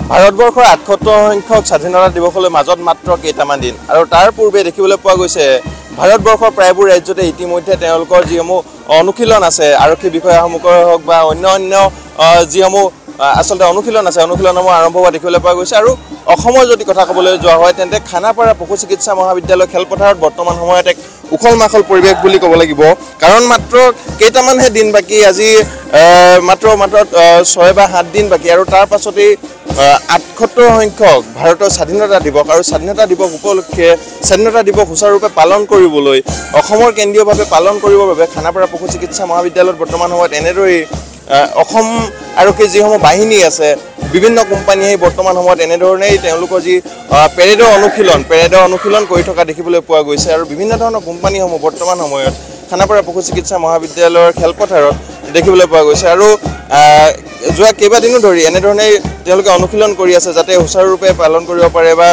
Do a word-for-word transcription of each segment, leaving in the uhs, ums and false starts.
ভাৰতবৰ্ষৰ আঠসত্তৰ সংখ্যক স্বাধীনতা দিৱসলৈ মাজত মাত্ৰ কেইটামান দিন আৰু তাৰ পূৰ্বে দেখিবলৈ পোৱা গৈছে ভাৰতবৰ্ষৰ প্ৰায়বোৰ ৰাজ্যতে ইতিমধ্যে তেওঁলোকৰ যিসমূহ অনুশীলন আছে আৰক্ষী বিষয়াসমূহৰ হওক বা অন্য অন্য যিসমূহ আসলতে অনুশীলন আছে অনুশীলনসমূহ আৰম্ভ হোৱা দেখিবলৈ পোৱা গৈছে আৰু অসমৰ যদি কথা ক'বলৈ যোৱা হয় তেন্তে খানাপাৰা পশু চিকিৎসা মহাবিদ্যালয় খেলপথাৰত বৰ্তমান সময়ত এক উখল মাখল পৰিৱেশ বুলি ক'ব লাগিব কাৰণ মাত্ৰ কেইটামানহে দিন বাকী আজি মাত্ৰ মাত্ৰ ছয় বা সাত দিন বাকী আৰু তাৰ পাছতেই আঠসত্তৰ সংখ্যক ভাৰতৰ স্বাধীনতা দিৱস আৰু স্বাধীনতা দিৱস উপলক্ষে স্বাধীনতা দিৱস সুচাৰুৰূপে পালন কৰিবলৈ অসমৰ কেন্দ্ৰীয়ভাৱে পালন কৰিবৰ বাবে খানাপাৰা পশু চিকিৎসা মহাবিদ্যালয়ত বৰ্তমান সময়ত এনেদৰেই অসম আৰক্ষীৰ যিসমূহ বাহিনী আছে বিভিন্ন কোম্পানীয়ে বৰ্তমান সময়ত এনেধৰণেই তেওঁলোকৰ যি পেৰেডৰ অনুশীলন পেৰেডৰ অনুশীলন কৰি থকা দেখিবলৈ পোৱা গৈছে আৰু বিভিন্ন ধৰণৰ কোম্পানীসমূহ বৰ্তমান সময়ত খানাপাৰা পশু চিকিৎসা মহাবিদ্যালয়ৰ খেলপথাৰত দেখিবলৈ পোৱা গৈছে আৰু যোৱা কেইবাদিনো ধৰি এনেধৰণেই তেওঁলোকে অনুশীলন কৰি আছে যাতে সুচাৰুৰূপে পালন কৰিব পাৰে বা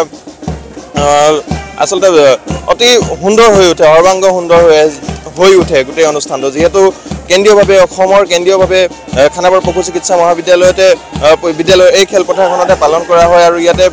আচলতে অতি সুন্দৰ হৈ উঠে সৰ্বাংগ সুন্দৰ হৈ উঠে গোটেই অনুষ্ঠানটো যিহেতু কেন্দ্ৰীয়ভাৱে অসমৰ কেন্দ্ৰীয়ভাৱে খানাপাৰা পশু চিকিৎসা মহাবিদ্যালয়তে বিদ্যালয়ৰ এই খেলপথাৰখনতে পালন কৰা হয় আৰু ইয়াতে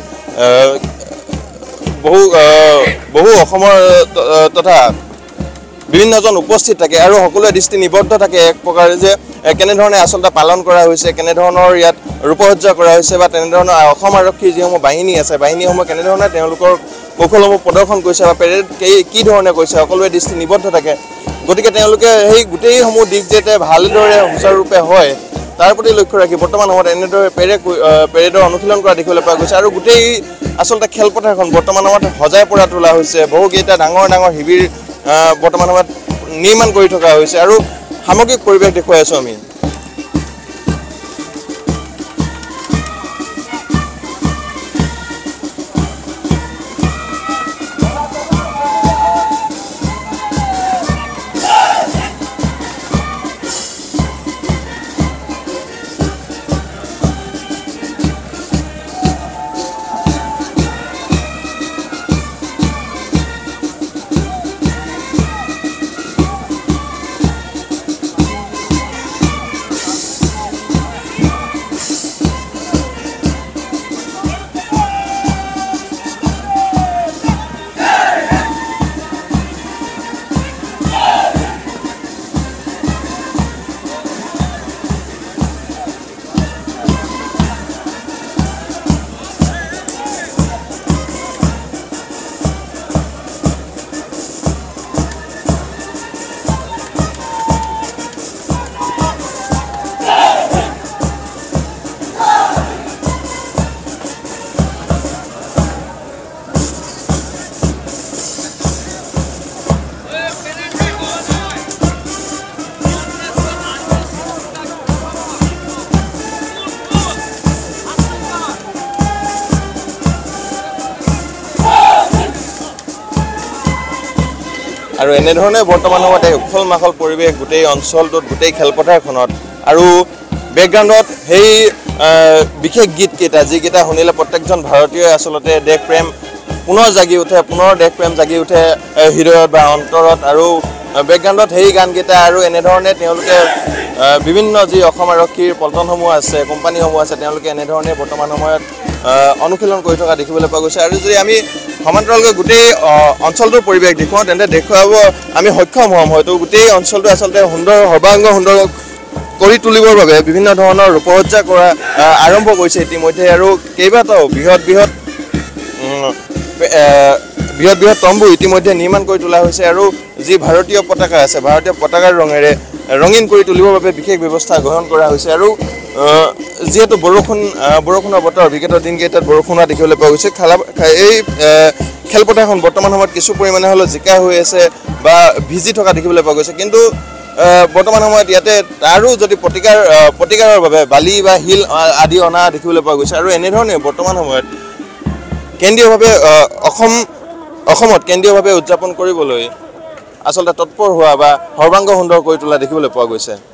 বহু বহু অসমৰ তথা বিভিন্নজন উপস্থিত থাকে আৰু সকলোৱে দৃষ্টি নিবদ্ধ থাকে এক প্ৰকাৰে যে কেনেধৰণে আচলতে পালন কৰা হৈছে কেনেধৰণৰ ইয়াত ৰূপসজ্জা কৰা হৈছে বা তেনেধৰণৰ অসম আৰক্ষীৰ যিসমূহ বাহিনী আছে বাহিনীসমূহ কেনেধৰণে তেওঁলোকৰ কৌশলসমূহ প্ৰদৰ্শন কৰিছে বা পেৰেড কি ধৰণে কৰিছে সকলোৱে দৃষ্টি নিবদ্ধ থাকে গতিকে তেওঁলোকে সেই গোটেইসমূহ দিশ যাতে ভালদৰে সুচাৰুৰূপে হয় তাৰ প্ৰতি লক্ষ্য ৰাখি বৰ্তমান সময়ত এনেদৰে পেৰেড পেৰেডৰ অনুশীলন কৰা দেখিবলৈ পোৱা গৈছে আৰু গোটেই আচলতে খেলপথাৰখন বৰ্তমান সময়ত সজাই পৰা তোলা হৈছে বহুকেইটা ডাঙৰ ডাঙৰ শিবিৰ বৰ্তমান সময়ত নিৰ্মাণ কৰি থকা হৈছে আৰু সামগ্ৰিক পৰিৱেশ দেখুৱাই আছোঁ আমি আৰু এনেধৰণে বৰ্তমান সময়ত এই উখল মাখল পৰিৱেশ গোটেই অঞ্চলটোত গোটেই খেলপথাৰখনত আৰু বেকগ্ৰাউণ্ডত সেই বিশেষ গীতকেইটা যিকেইটা শুনিলে প্ৰত্যেকজন ভাৰতীয়ই আচলতে দেশ প্ৰেম পুনৰ জাগি উঠে পুনৰ দেশ প্ৰেম জাগি উঠে হৃদয়ত বা অন্তৰত আৰু বেকগ্ৰাউণ্ডত সেই গানকেইটা আৰু এনেধৰণে তেওঁলোকে বিভিন্ন যি অসম আৰক্ষীৰ পল্টনসমূহ আছে কোম্পানীসমূহ আছে তেওঁলোকে এনেধৰণে বৰ্তমান সময়ত অনুশীলন কৰি থকা দেখিবলৈ পোৱা গৈছে আৰু যদি আমি সমান্তৰালকৈ গোটেই অঞ্চলটোৰ পৰিৱেশ দেখুৱাওঁ তেন্তে দেখুৱাব আমি সক্ষম হ'ম হয়তো গোটেই অঞ্চলটো আচলতে সুন্দৰ সৰ্বাংগ সুন্দৰ কৰি তুলিবৰ বাবে বিভিন্ন ধৰণৰ ৰূপসজ্জা কৰা আৰম্ভ কৰিছে ইতিমধ্যে আৰু কেইবাটাও বৃহৎ বৃহৎ বৃহৎ বৃহৎ তম্বু ইতিমধ্যে নিৰ্মাণ কৰি তোলা হৈছে আৰু যি ভাৰতীয় পতাকা আছে ভাৰতীয় পতাকাৰ ৰঙেৰে ৰঙীন কৰি তুলিবৰ বাবে বিশেষ ব্যৱস্থা গ্ৰহণ কৰা হৈছে আৰু যেহেতু বৰষুণ বৰষুণৰ বতৰ বিগত দিনকেইটাত বৰষুণ হোৱা দেখিবলৈ পোৱা গৈছে এই খেলপথাৰখন বৰ্তমান সময়ত কিছু পৰিমাণে হ'লেও জিকা হৈ আছে বা ভিজি থকা দেখিবলৈ পোৱা গৈছে কিন্তু বৰ্তমান সময়ত ইয়াতে তাৰো যদি প্ৰতিকাৰ প্ৰতিকাৰৰ বাবে বালি বা শিল আদি অনা দেখিবলৈ পোৱা গৈছে আৰু এনেধৰণে বৰ্তমান সময়ত কেন্দ্ৰীয়ভাৱে অসম অসমত কেন্দ্ৰীয়ভাৱে উদযাপন কৰিবলৈ আচলতে তৎপৰ হোৱা বা সৰ্বাংগ সুন্দৰ কৰি তোলা দেখিবলৈ পোৱা গৈছে।